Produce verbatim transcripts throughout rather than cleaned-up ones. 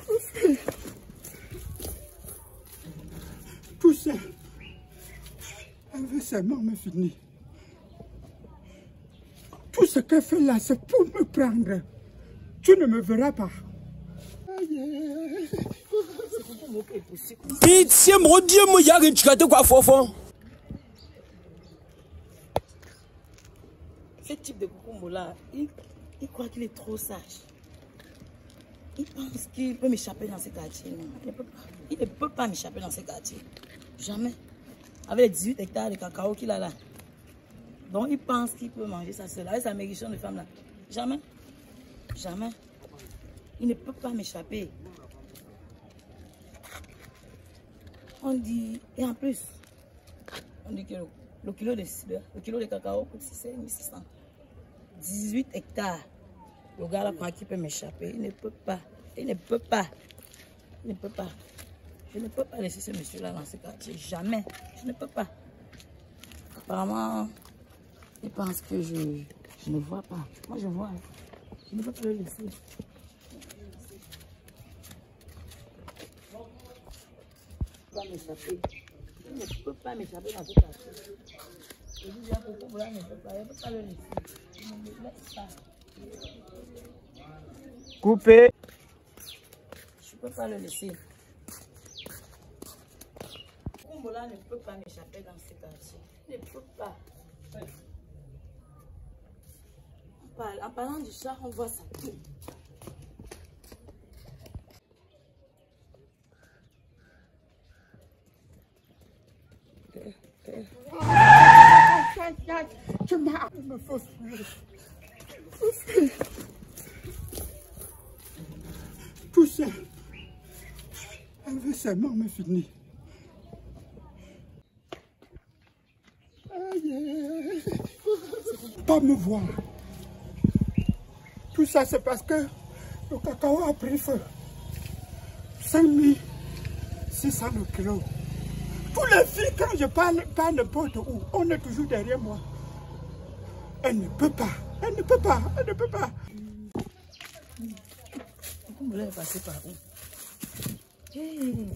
Tout ça, elle veut seulement me finir. Tout ce qu'elle fait là, c'est pour me prendre. Tu ne me verras pas. Pitié, mon Dieu, moi, il y a une chicate quoi, fofon. Ce type de Kukumbo là, il, il croit qu'il est trop sage. Il pense qu'il peut m'échapper dans ce quartier. Non, il ne peut pas. Il ne peut pas m'échapper dans ce quartier. Jamais. Avec les dix-huit hectares de cacao qu'il a là. Donc il pense qu'il peut manger ça seul. Avec sa maigrichon de femme là. Jamais. Jamais. Il ne peut pas m'échapper. On dit, et en plus, on dit que le, le, kilo, de, le kilo de cacao coûte six mille six cents. dix-huit hectares. Le gars là croit qu'il peut m'échapper. Il ne peut pas. Il ne peut pas. Il ne peut pas. Je ne peux pas laisser ce monsieur là dans ce quartier. Jamais. Je ne peux pas. Apparemment, il pense que je, je ne vois pas. Moi je vois. Je ne peux pas le laisser. M'échapper. Je ne peux pas m'échapper dans ce quartier. Je dis à Coco, là, je ne peux pas, je ne peux pas le laisser. Je ne me laisse pas. Coupé. Je ne peux pas le laisser. Coco, là, ne peut pas m'échapper dans ce quartier. Je ne peux pas. On parle, en parlant du chat, on voit ça tout. Tu m'as... Il me faut fuir. Faut fuir. Tout ça, elle veut seulement me finir. Aïe. Pas me voir. Tout ça, c'est parce que le cacao a pris feu. cinq mille six cents kilos. Tous les filles, quand je parle, pas n'importe où, on est toujours derrière moi. Elle ne peut pas, elle ne peut pas, elle ne peut pas. Kukumbo est passé par où? Hey,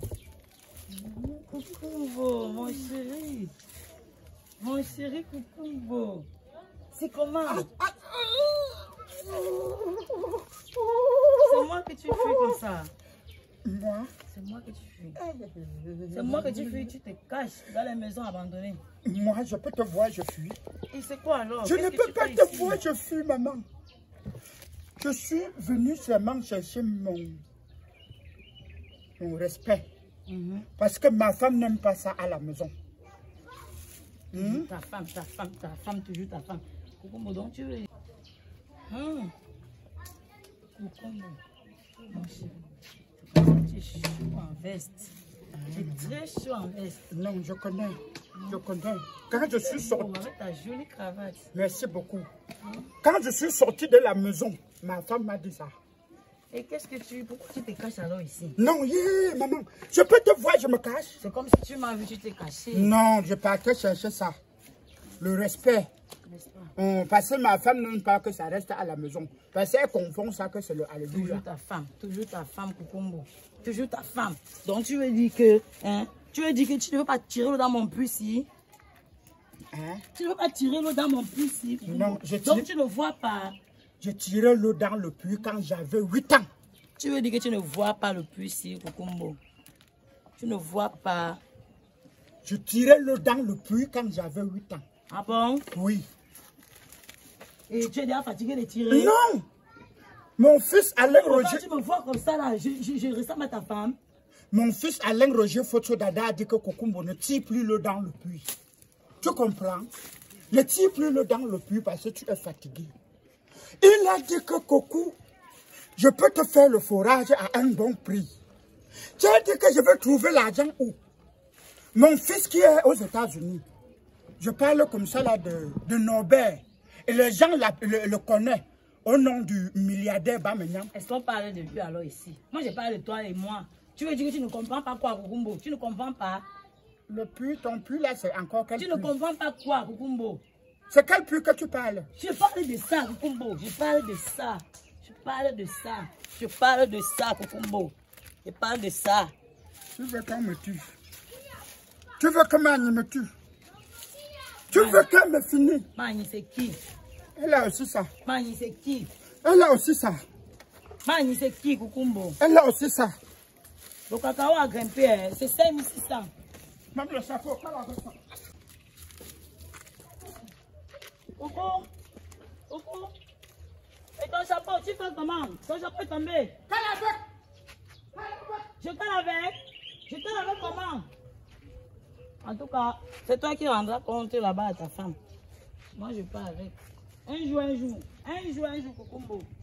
Kukumbo, mon chéri. Mon chéri Kukumbo. C'est comment? C'est moi que tu fuis comme ça. Moi? C'est moi que tu fuis. C'est moi que tu fuis, tu te caches dans les maisons abandonnées. Moi, je peux te voir, je fuis. Et c'est quoi alors? Je ne peux pas te voir, je fuis, maman. Je suis venue seulement chercher mon, mon respect. Mm-hmm. Parce que ma femme n'aime pas ça à la maison. Mm-hmm. Ta femme, ta femme, ta femme, toujours ta femme. Kukumbo, donc tu veux... Hum. Kukumbo, mon chéri. Tu es chaud en veste. Tu es très chaud en veste. Non, je connais. Je connais. Quand je suis sortie... Avec ta jolie cravate. Merci beaucoup. Quand je suis sortie de la maison, ma femme m'a dit ça. Et qu'est-ce que tu... Pourquoi tu te caches alors ici? Non, yeah, maman. Je peux te voir, je me cache. C'est comme si tu m'as vu, tu t'es caché. Non, je partais chercher ça. Le respect. On, parce que ma femme n'aime pas que ça reste à la maison. Parce qu'elle confond ça que c'est le alléluia. Toujours ta femme, toujours ta femme, Kukumbo. Toujours ta femme. Donc tu veux dire que, hein, tu veux dire que tu ne veux pas tirer l'eau dans mon puits ici? Hein? Tu ne veux pas tirer l'eau dans mon puits ici? Non, je tire... Donc tu ne vois pas. Je tirais l'eau dans le puits quand j'avais huit ans. Tu veux dire que tu ne vois pas le puits ici, Kukumbo? Tu ne vois pas. Je tirais l'eau dans le puits quand j'avais huit ans. Ah bon? Oui. Et tu es déjà fatigué de tirer? Non! Mon fils Alain Roger... Quand tu me vois comme ça là, je, je, je ressemble à ta femme. Mon fils Alain Roger Fotso-Dada a dit que Kukumbo ne tire plus l'eau dans le puits. Tu comprends? Ne tire plus l'eau dans le puits parce que tu es fatigué. Il a dit que Coco, je peux te faire le forage à un bon prix. Tu as dit que je veux trouver l'argent où? Mon fils qui est aux États-Unis. Je parle comme ça là de, de Norbert. Et les gens la, le, le connaissent au nom du milliardaire Bamenyam. Est-ce qu'on parle de lui alors ici? Moi, je parle de toi et moi. Tu veux dire que tu ne comprends pas quoi, Kukumbo? Tu ne comprends pas? Le puits, ton puits là, c'est encore quel Tu puits? ne comprends pas quoi, Kukumbo? C'est quel puits que tu parles? Je parle de ça, Kukumbo. Je parle de ça. Je parle de ça. Je parle de ça, Kukumbo. Je parle de ça. Tu veux qu'on me tue? Tu veux que Mani me tue? Tu veux qu'elle me finisse? Mani, c'est qui? Elle a aussi ça. Mani, c'est qui? Elle a aussi ça. Mani, c'est qui, Kukumbo? Elle a aussi ça. Le cacao a grimpé, c'est cinq mille six cents. Même le chapeau, pas la ça. Coucou? Coucou? Et ton chapeau, tu fais comment? Ton chapeau est tombé. Cale avec. Je te l'avais. Je te l'avais comment? En tout cas, c'est toi qui rendras compte là-bas à ta femme. Moi, je pars avec. Un jour, un jour. Un jour, un jour, Kukumbo.